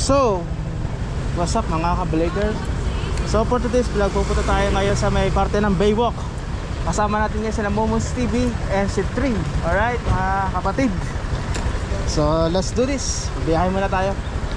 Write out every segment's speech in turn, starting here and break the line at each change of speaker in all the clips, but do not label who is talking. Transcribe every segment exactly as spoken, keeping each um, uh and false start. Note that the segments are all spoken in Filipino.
So, what's up mga ka-Blakers? So for today's vlog, pupunta tayo ngayon sa may parte ng Baywalk. Kasama natin ngayon sila Momos T V and si Tring. Alright mga kapatid. So let's do this. Biyahe muna tayo.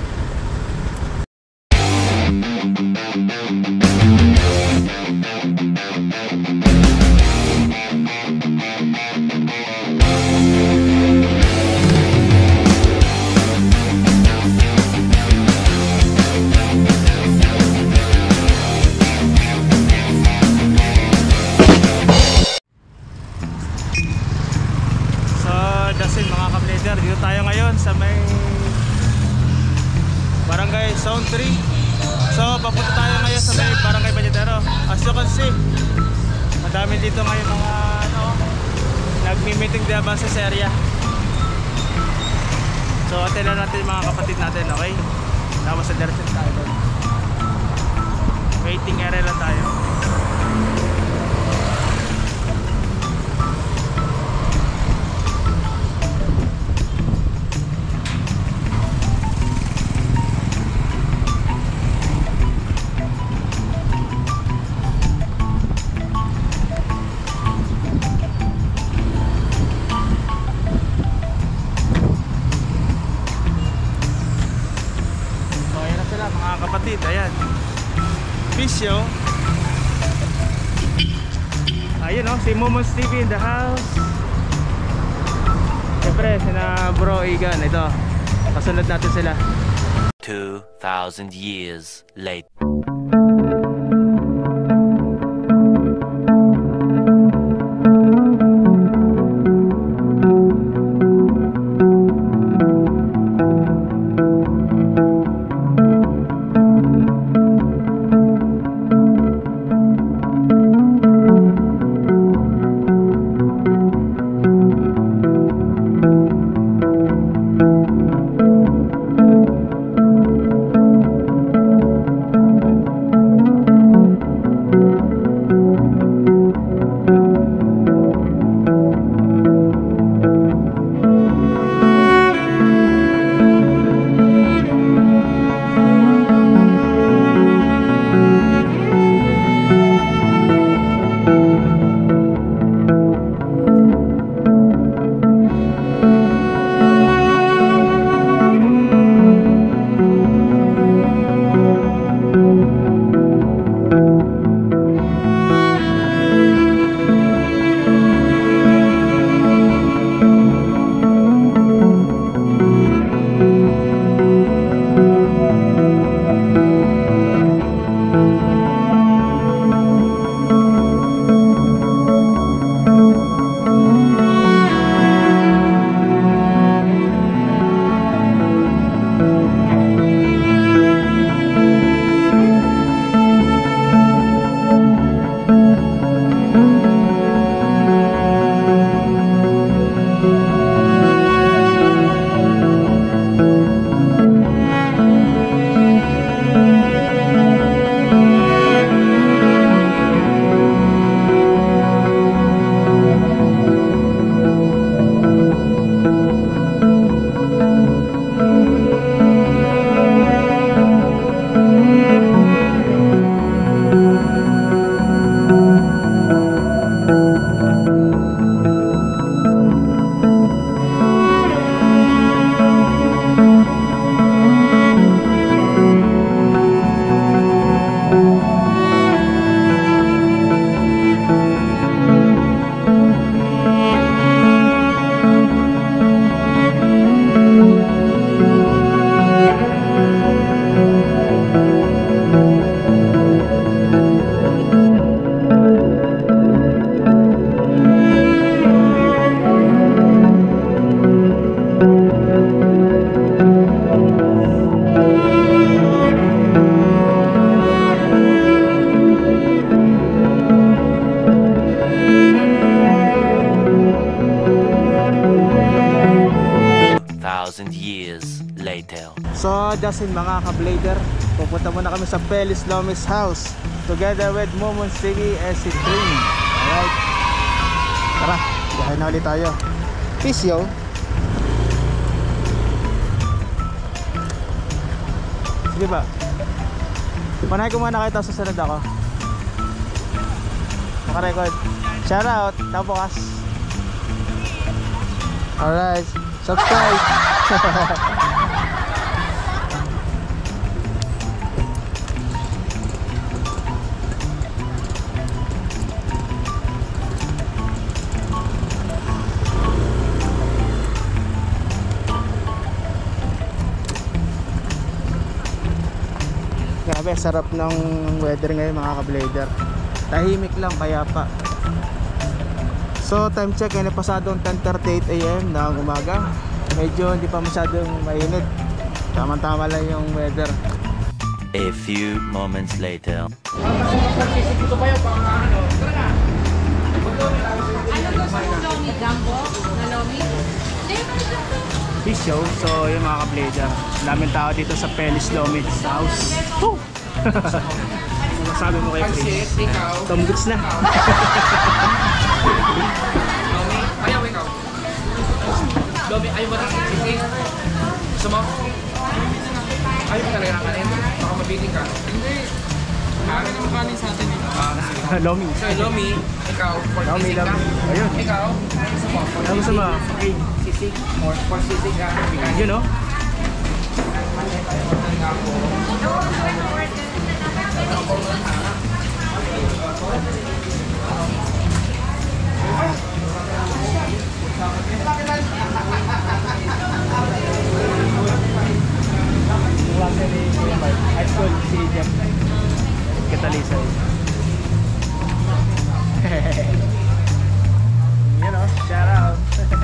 Dito tayo ngayon sa may Barangay Zone three. So papunta tayo ngayon sa may Barangay Banyadero. As you can see, madami dito ngayon mga ano, nagmi-meeting diba sa area. So atinan natin yung mga kapatid natin, okay? Tapos sa direction tayo doon. Waiting area lang tayo. Kapatid, ayan Fisyo. Ayun o, si Momos T V in the house. Siyempre, sina Bro Igan. Ito, kasunod natin sila.
two thousand years later.
So just in mga ka-Blader, pupunta muna kami sa Pelis Lomis house together with Momos T V and si Tring. Alright, tara, biyahe na ulit tayo. Peace yo. Sige ba? Panay ko muna kayo tapos susunod ako. Makarecord. Shout out. Tabukas. Alright. Subscribe. Grabe, sarap ng weather ngayon mga ka-blader. Tahimik lang, kaya pa. So time check, ngayon na pasadong ten thirty-eight a m ng umaga. Medyo hindi pa masyadong mainit. Tama-tama lang yung weather.
A few moments later.
Ano gusto mo, Lomi? Jumbo? Na Lomi? Hindi,
Fish show. So yung mga ka-blader, daming tao dito sa Pelis Lomit House. Woo! Ano sabi mo kay Chris? Tom Goods na.
Lomi, ayaw ikaw. Lomi, ayaw ba ng sisig? Gusto mo? Ayaw mo talaga kanin? Baka mabitin ka. Hindi. Kaya naman kanin sa atin eh. Ah, sige.
Lomi.
So, Lomi, ikaw, pork
Lomi,
sisig ka?
Lomi. Ayun.
Ikaw, gusto mo? Pork
Ano gusto mo?
Okay, sisig. Or pork sisig ka?
Yun no? High school si Jeff Catalisa. Yan o, shout out.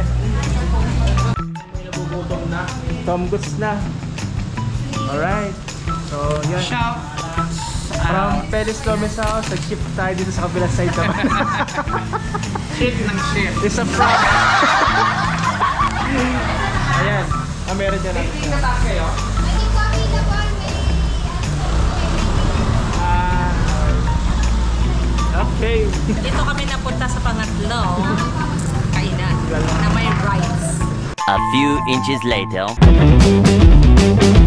May nabubutom na. Tom Goods na. Alright. So yan.
Shout.
From Pelis Lomez House, nag-ship tayo dito sa kabilang side naman.
Shit ng shit.
It's a prank. Ayan. Ah, meron dyan lang.
Tingnan kayo.
Ah, okay.
Dito kami napunta sa pangatlo kainan na may rice.
A few inches later.